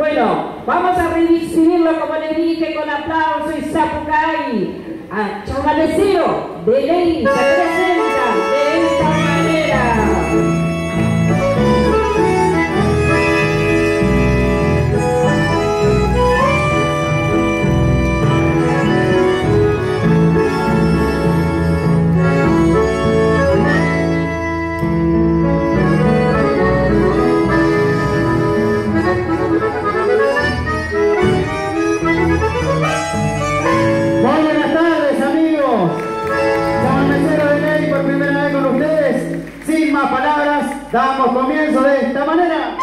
Bueno, vamos a recibirlo, como les dije, con aplauso y zapucay. A Chamanecero de Ley se presenta de esta manera. Palabras, damos comienzo de esta manera.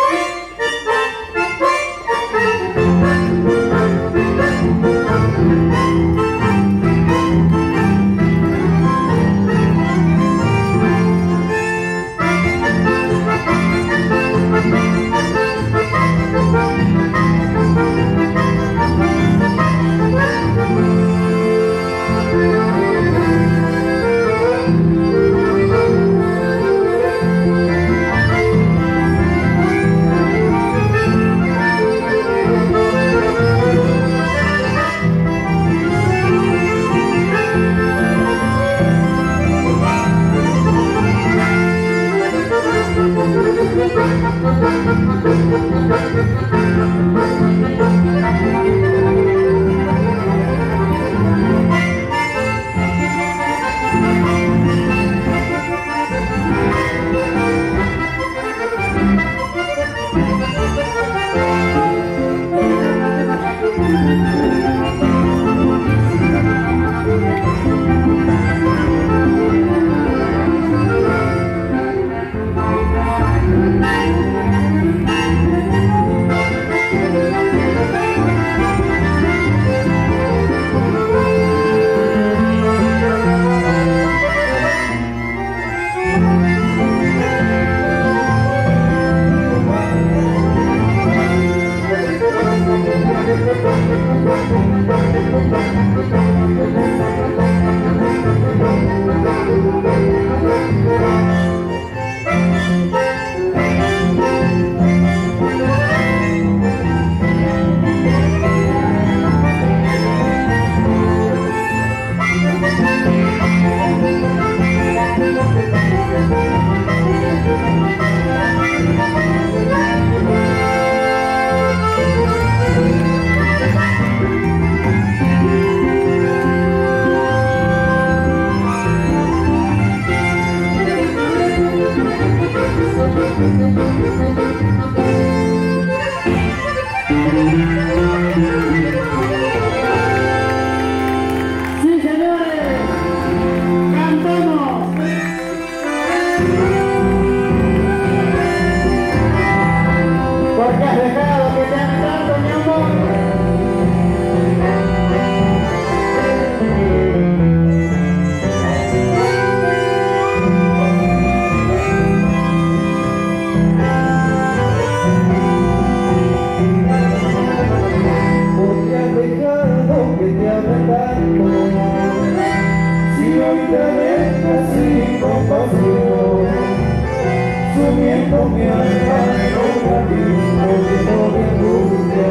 Sumiendo mi alma en un camino lleno de angustia.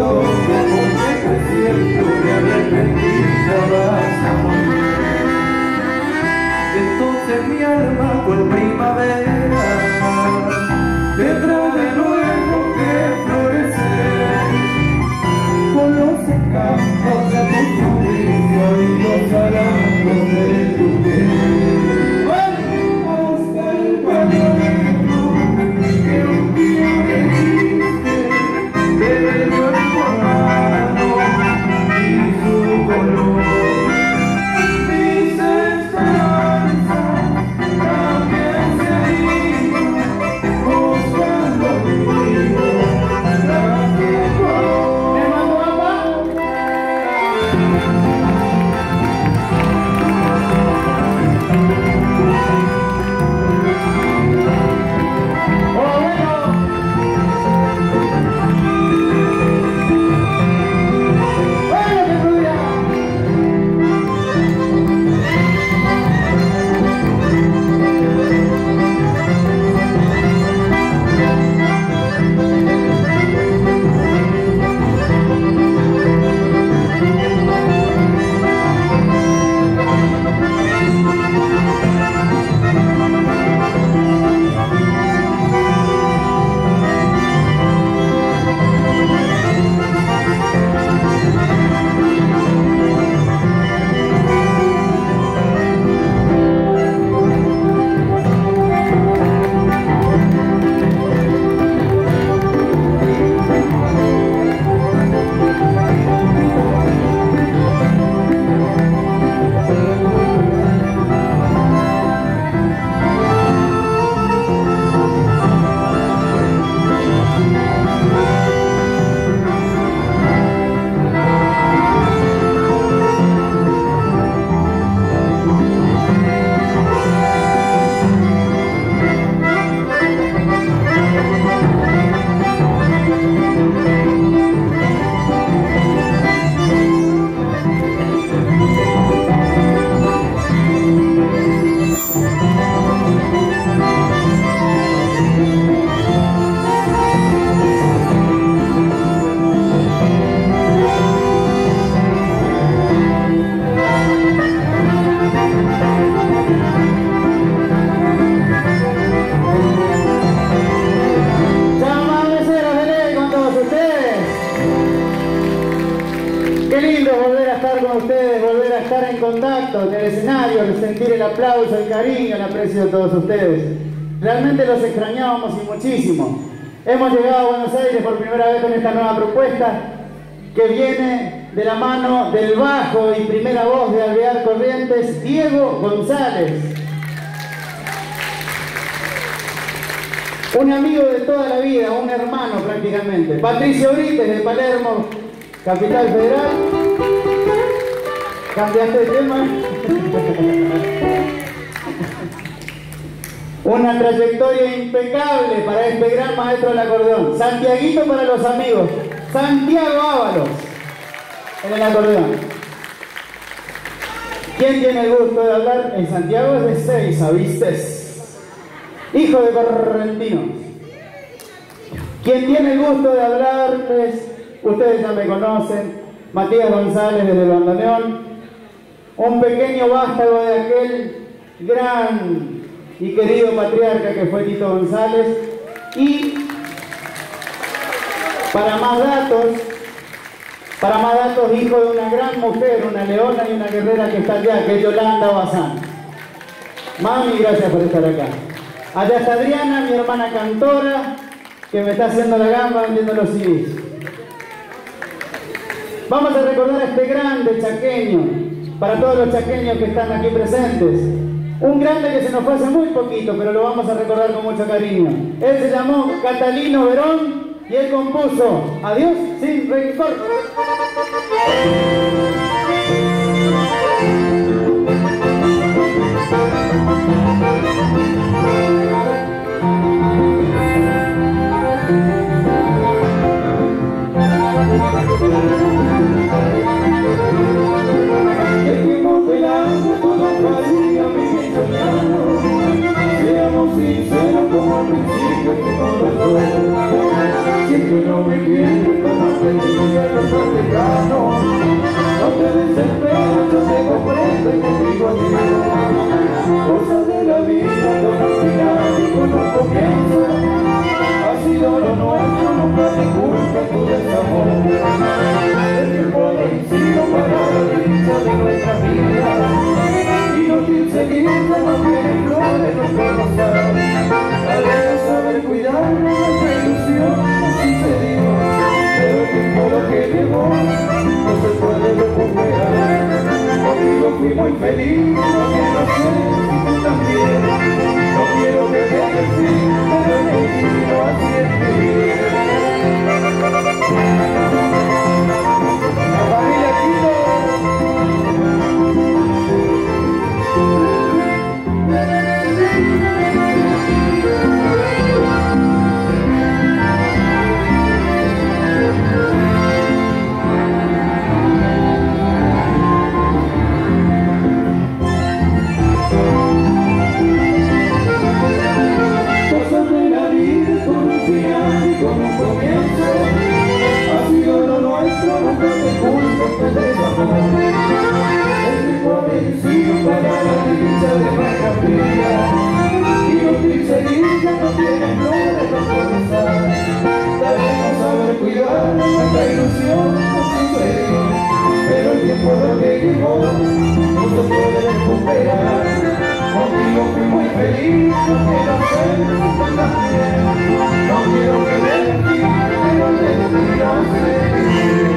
Entonces mi alma cual primavera tendrá de nuevo que florecer con los encantos de tu sonrisa y los harapos de tu piel. Hasta el cuaderno que un día me diste de nuevo amado y su color. Contacto en el escenario, sentir el aplauso, el cariño, el aprecio de todos ustedes. Realmente los extrañábamos y muchísimo. Hemos llegado a Buenos Aires por primera vez con esta nueva propuesta que viene de la mano del bajo y primera voz de Alvear Corrientes, Diego González. Un amigo de toda la vida, un hermano prácticamente. Patricio Brites de Palermo, Capital Federal. ¿Cambiaste de tema? Una trayectoria impecable para este gran maestro del acordeón. Santiaguito para los amigos. Santiago Ábalos en el acordeón. ¿Quién tiene el gusto de hablar? El Santiago es de Seiza, ¿vistes? Hijo de correntinos. ¿Quién tiene el gusto de hablarles? Ustedes ya me conocen. Matías González desde el bandoneón. Un pequeño vástago de aquel gran y querido patriarca que fue Tito González. Y para más datos, hijo de una gran mujer, una leona y una guerrera que está allá, que es Yolanda Bazán. Mami, gracias por estar acá. Allá está Adriana, mi hermana cantora, que me está haciendo la gamba vendiendo los CDs. Vamos a recordar a este grande chaqueño, para todos los chaqueños que están aquí presentes. Un grande que se nos fue hace muy poquito, pero lo vamos a recordar con mucho cariño. Él se llamó Catalino Verón y él compuso Adiós sin rencor. Seamos sinceros como al principio que no lo fue. Siempre no me quiero como te diga. ilusión no sucedió, pero el tiempo lo que llegó no se puede recuperar. Contigo fui muy feliz, no quiero ser tú también. No quiero que me despidas, pero te despidas.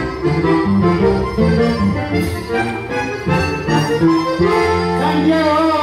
Santiago.